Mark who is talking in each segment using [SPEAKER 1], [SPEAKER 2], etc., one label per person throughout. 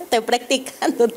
[SPEAKER 1] Estoy practicando.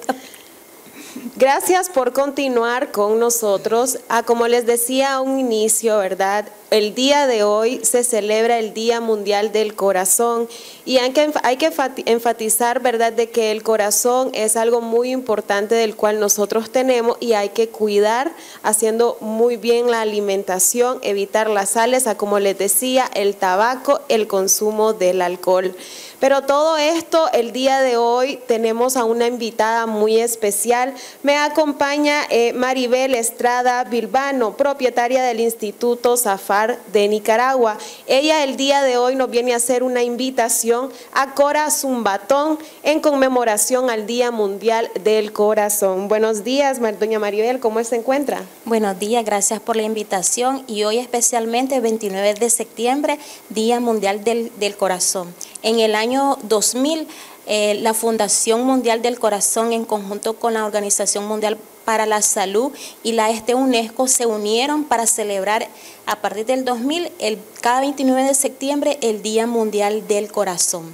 [SPEAKER 2] Gracias por continuar con nosotros. Como les decía a un inicio, ¿verdad? El día de hoy se celebra el Día Mundial del Corazón y hay que enfatizar, ¿verdad?, de que el corazón es algo muy importante del cual nosotros tenemos y hay que cuidar haciendo muy bien la alimentación, evitar las sales, como les decía, el tabaco, el consumo del alcohol. Pero todo esto, el día de hoy tenemos a una invitada muy especial. Me acompaña Maribel Estrada Bilbano, propietaria del Instituto Zafar de Nicaragua. Ella el día de hoy nos viene a hacer una invitación a Corazumbatón en conmemoración al Día Mundial del Corazón. Buenos días, doña Maribel, ¿cómo se encuentra?
[SPEAKER 1] Buenos días, gracias por la invitación y hoy especialmente 29 de septiembre, Día Mundial del Corazón. En el año 2000, la Fundación Mundial del Corazón en conjunto con la Organización Mundial para la Salud y la UNESCO se unieron para celebrar a partir del 2000, cada 29 de septiembre, el Día Mundial del Corazón.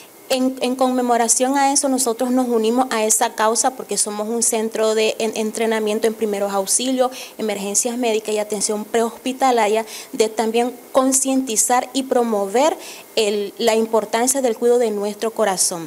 [SPEAKER 1] En conmemoración a eso, nosotros nos unimos a esa causa porque somos un centro de entrenamiento en primeros auxilios, emergencias médicas y atención prehospitalaria, de también concientizar y promover la importancia del cuidado de nuestro corazón.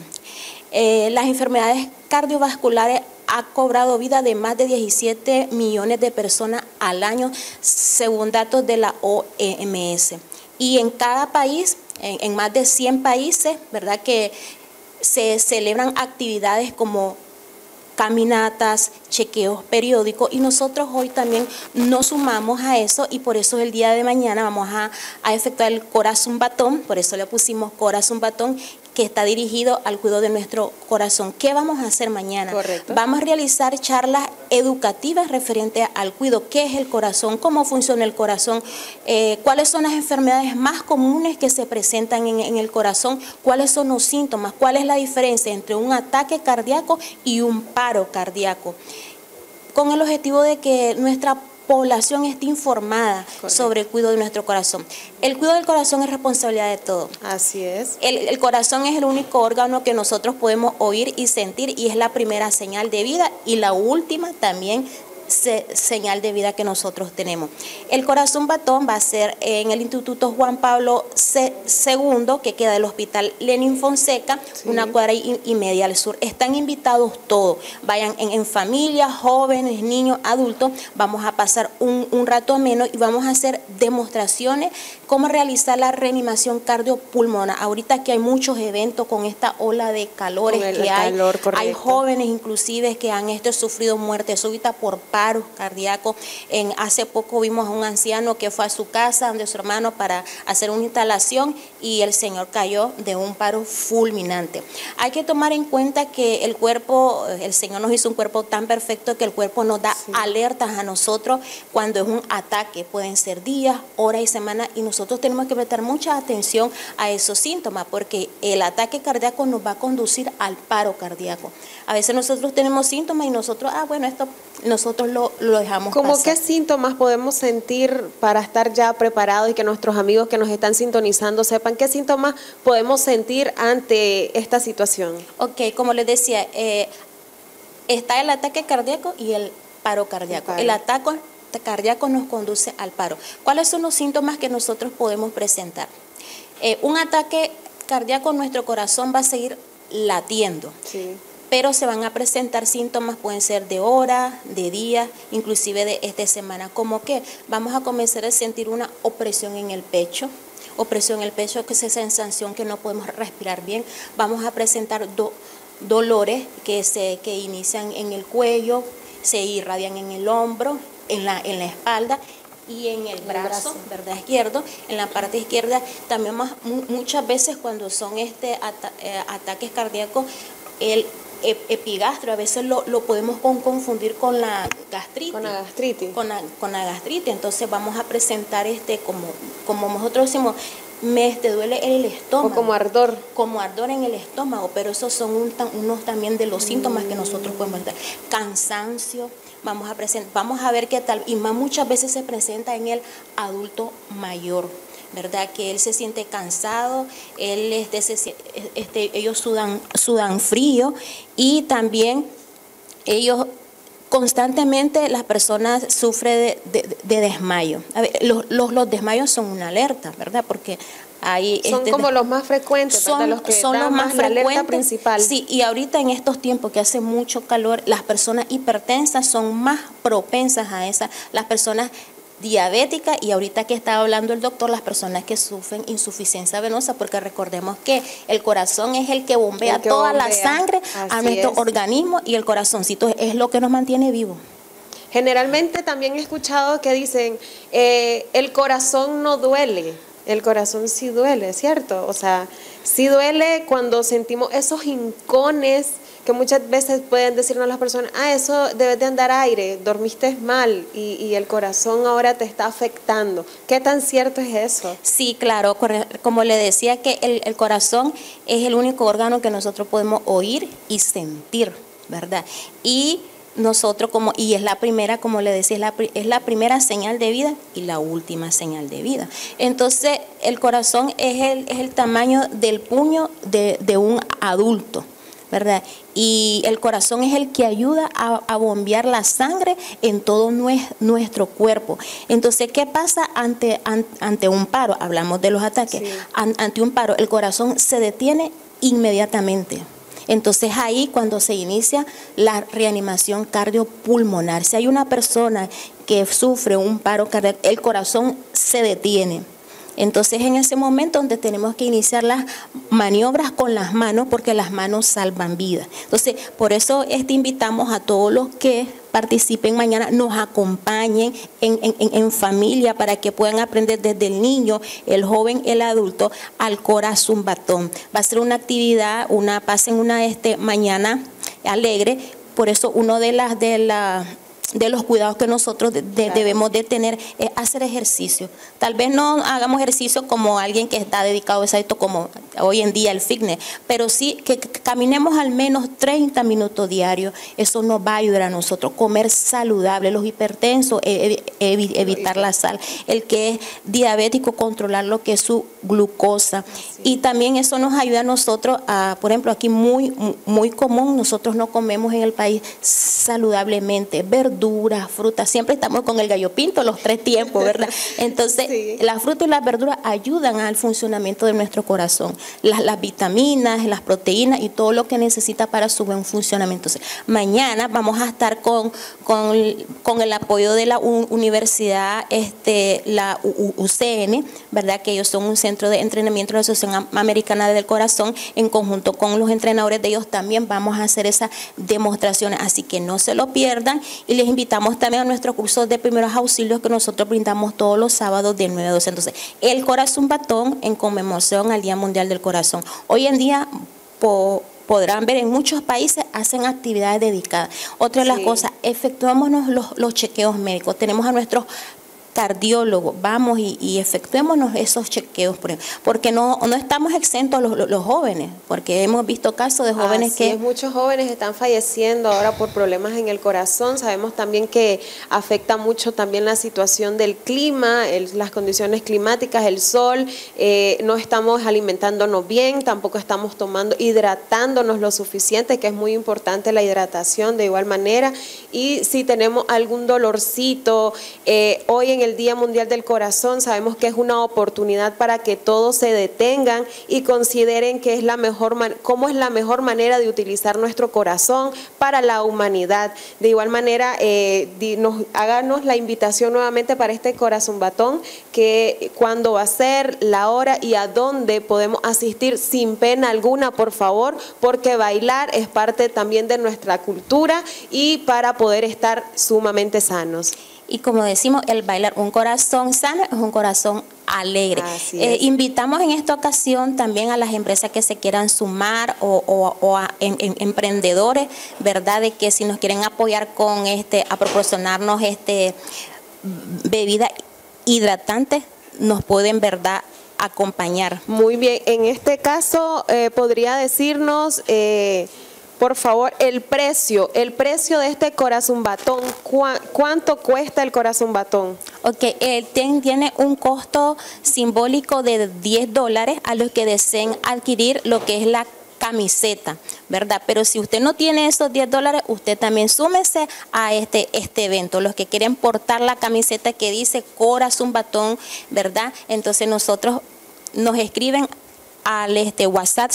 [SPEAKER 1] Las enfermedades cardiovasculares ha cobrado vida de más de 17 millones de personas al año, según datos de la OMS. Y en cada país, en más de 100 países, ¿verdad?, que se celebran actividades como caminatas, chequeos periódicos, y nosotros hoy también nos sumamos a eso y por eso el día de mañana vamos a efectuar el Corazumbatón, por eso le pusimos Corazumbatón, que está dirigido al cuidado de nuestro corazón. ¿Qué vamos a hacer mañana?
[SPEAKER 2] Correcto.
[SPEAKER 1] Vamos a realizar charlas educativas referentes al cuidado. ¿Qué es el corazón? ¿Cómo funciona el corazón? ¿Cuáles son las enfermedades más comunes que se presentan en el corazón? ¿Cuáles son los síntomas? ¿Cuál es la diferencia entre un ataque cardíaco y un paro cardíaco? Con el objetivo de que nuestra población esté informada. Correcto. Sobre el cuidado de nuestro corazón. El cuidado del corazón es responsabilidad de todos.
[SPEAKER 2] Así es.
[SPEAKER 1] El corazón es el único órgano que nosotros podemos oír y sentir y es la primera señal de vida y la última también señal de vida que nosotros tenemos. El Corazumbatón va a ser en el Instituto Juan Pablo II, que queda del Hospital Lenin Fonseca, sí, una cuadra y media al sur. Están invitados todos, vayan en familia, jóvenes, niños, adultos. Vamos a pasar un rato ameno y vamos a hacer demostraciones cómo realizar la reanimación cardiopulmonar. Ahorita que hay muchos eventos con esta ola de calores que hay jóvenes inclusive que han sufrido muerte súbita por paros cardíacos. Hace poco vimos a un anciano que fue a su casa donde su hermano para hacer una instalación y el señor cayó de un paro fulminante. Hay que tomar en cuenta que el cuerpo, el Señor nos hizo un cuerpo tan perfecto que el cuerpo nos da alertas a nosotros cuando es un ataque. Pueden ser días, horas y semanas y nosotros tenemos que prestar mucha atención a esos síntomas porque el ataque cardíaco nos va a conducir al paro cardíaco. A veces nosotros tenemos síntomas y nosotros, bueno, esto nosotros lo dejamos pasar.
[SPEAKER 2] ¿Cómo qué síntomas podemos sentir para estar ya preparados y que nuestros amigos que nos están sintonizando sepan qué síntomas podemos sentir ante esta situación?
[SPEAKER 1] Ok, como les decía, está el ataque cardíaco y el paro cardíaco. El ataque cardíaco nos conduce al paro. ¿Cuáles son los síntomas que nosotros podemos presentar? Un ataque cardíaco, nuestro corazón va a seguir latiendo. Sí. Pero se van a presentar síntomas, pueden ser de horas, de días, inclusive de semana, como que vamos a comenzar a sentir una opresión en el pecho, que es esa sensación que no podemos respirar bien, vamos a presentar dolores que inician en el cuello, se irradian en el hombro, en la espalda y en el brazo, ¿verdad? Izquierdo, en la parte izquierda, también muchas veces cuando son ataques cardíacos, el epigastrio, a veces lo podemos confundir con la gastritis.
[SPEAKER 2] Con la gastritis.
[SPEAKER 1] Con la gastritis, entonces vamos a presentar como nosotros decimos, me duele el estómago.
[SPEAKER 2] O como ardor.
[SPEAKER 1] Como ardor en el estómago, pero esos son unos también de los síntomas que nosotros podemos ver. Cansancio, vamos a ver qué tal, y muchas veces se presenta en el adulto mayor. ¿verdad? Que él se siente cansado, ellos sudan frío y también ellos constantemente las personas sufren de desmayo. A ver, los desmayos son una alerta, ¿verdad? Porque
[SPEAKER 2] son como los más frecuentes,
[SPEAKER 1] son
[SPEAKER 2] los que
[SPEAKER 1] son los más
[SPEAKER 2] la alerta
[SPEAKER 1] frecuentes
[SPEAKER 2] principal.
[SPEAKER 1] Sí, y ahorita en estos tiempos que hace mucho calor, las personas hipertensas son más propensas a esa, las personas diabéticas, y ahorita que estaba hablando el doctor, las personas que sufren insuficiencia venosa, porque recordemos que el corazón es el que bombea toda la sangre a nuestro organismo, y el corazoncito es lo que nos mantiene vivos.
[SPEAKER 2] Generalmente también he escuchado que dicen, el corazón no duele. El corazón sí duele, ¿cierto? O sea, sí duele cuando sentimos esos hincones que muchas veces pueden decirnos las personas, eso debes de andar aire, dormiste mal y el corazón ahora te está afectando. ¿Qué tan cierto es eso?
[SPEAKER 1] Sí, claro, como le decía que el corazón es el único órgano que nosotros podemos oír y sentir, ¿verdad? Y nosotros y es la primera, como le decía, es la primera señal de vida y la última señal de vida. Entonces, el corazón es el tamaño del puño de un adulto, ¿verdad? Y el corazón es el que ayuda a bombear la sangre en todo nuestro cuerpo. Entonces, ¿qué pasa ante un paro? Hablamos de los ataques. Sí. Ante un paro, el corazón se detiene inmediatamente. Entonces ahí cuando se inicia la reanimación cardiopulmonar, si hay una persona que sufre un paro cardíaco, el corazón se detiene. Entonces en ese momento donde tenemos que iniciar las maniobras con las manos, porque las manos salvan vidas. Entonces por eso invitamos a todos los que participen mañana, nos acompañen en familia para que puedan aprender desde el niño, el joven, el adulto, al corazumbatón. Va a ser una actividad, pasen una mañana alegre, por eso uno de los cuidados que nosotros debemos de tener es hacer ejercicio. Tal vez no hagamos ejercicio como alguien que está dedicado a esto, como hoy en día el fitness, pero sí que caminemos al menos 30 minutos diarios. Eso nos va a ayudar a nosotros. Comer saludable, los hipertensos, evitar la sal. El que es diabético, controlar lo que es su glucosa. Y también eso nos ayuda a nosotros, por ejemplo, aquí muy común, nosotros no comemos en el país saludablemente, verduras, frutas, siempre estamos con el gallo pinto los 3 tiempos, ¿verdad? Entonces, sí, las frutas y las verduras ayudan al funcionamiento de nuestro corazón, las vitaminas, las proteínas y todo lo que necesita para su buen funcionamiento. Entonces, mañana vamos a estar con el apoyo de la universidad, la UCN, ¿verdad? Que ellos son un centro de entrenamiento de la Asociación Americana del Corazón, en conjunto con los entrenadores de ellos también vamos a hacer esas demostraciones, así que no se lo pierdan. Y les invitamos también a nuestros cursos de primeros auxilios que nosotros brindamos todos los sábados de 9 a 12. Entonces, el corazumbatón en conmemoración al Día Mundial del Corazón. Hoy en día podrán ver en muchos países hacen actividades dedicadas. Otra de las cosas, efectuémonos los chequeos médicos. Tenemos a nuestros cardiólogos, vamos y efectuémonos esos chequeos, porque no estamos exentos los jóvenes, porque hemos visto casos de jóvenes
[SPEAKER 2] muchos jóvenes están falleciendo ahora por problemas en el corazón. Sabemos también que afecta mucho también la situación del clima, las condiciones climáticas, el sol, no estamos alimentándonos bien, tampoco estamos hidratándonos lo suficiente, que es muy importante la hidratación de igual manera. Y si tenemos algún dolorcito, hoy en el Día Mundial del Corazón sabemos que es una oportunidad para que todos se detengan y consideren que cómo es la mejor manera de utilizar nuestro corazón para la humanidad. De igual manera, háganos la invitación nuevamente para este corazumbatón, que cuándo va a ser, la hora y a dónde podemos asistir sin pena alguna, por favor, porque bailar es parte también de nuestra cultura y para poder estar sumamente sanos.
[SPEAKER 1] Y como decimos, el bailar, un corazón sano es un corazón alegre. Invitamos en esta ocasión también a las empresas que se quieran sumar o a emprendedores, ¿verdad? De que si nos quieren apoyar con a proporcionarnos bebidas hidratantes, nos pueden, ¿verdad?, acompañar.
[SPEAKER 2] Muy bien, en este caso podría decirnos, por favor, el precio de este corazumbatón. ¿Cuánto cuesta el corazumbatón?
[SPEAKER 1] Ok, tiene un costo simbólico de $10 a los que deseen adquirir lo que es la camiseta, ¿verdad? Pero si usted no tiene esos $10, usted también súmese a este evento. Los que quieren portar la camiseta que dice Corazón Batón, ¿verdad? Entonces nosotros nos escriben al WhatsApp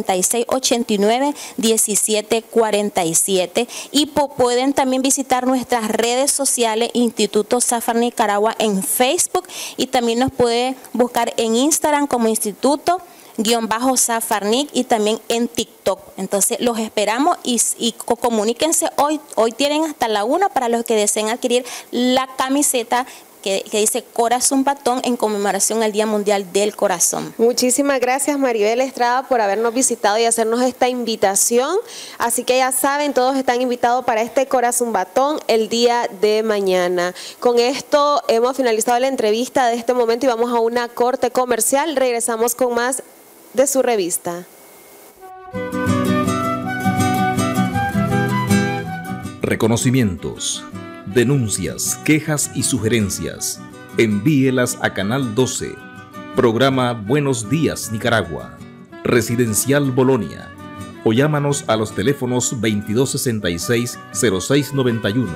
[SPEAKER 1] 7689-1747 y pueden también visitar nuestras redes sociales Instituto Safar Nicaragua en Facebook, y también nos puede buscar en Instagram como Instituto_Safarnic y también en TikTok. Entonces los esperamos y comuníquense hoy tienen hasta la 1 para los que deseen adquirir la camiseta que dice Corazón Batón en conmemoración al Día Mundial del Corazón.
[SPEAKER 2] Muchísimas gracias, Maribel Estrada, por habernos visitado y hacernos esta invitación. Así que ya saben, todos están invitados para este Corazón Batón el día de mañana. Con esto hemos finalizado la entrevista de este momento y vamos a una corte comercial. Regresamos con más de su revista.
[SPEAKER 3] Reconocimientos, denuncias, quejas y sugerencias. Envíelas a Canal 12, programa Buenos Días Nicaragua, Residencial Bolonia, o llámanos a los teléfonos 2266-0691,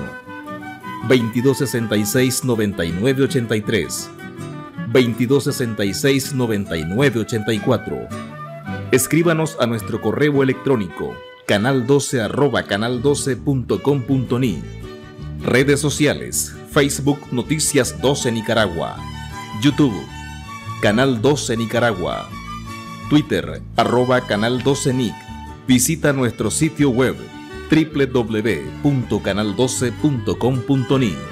[SPEAKER 3] 2266-9983, 2266-9984. Escríbanos a nuestro correo electrónico canal12@canal12.com.ni. Redes sociales: Facebook Noticias 12 Nicaragua, YouTube Canal 12 Nicaragua, Twitter @Canal 12 Nic. Visita nuestro sitio web www.canal12.com.ni.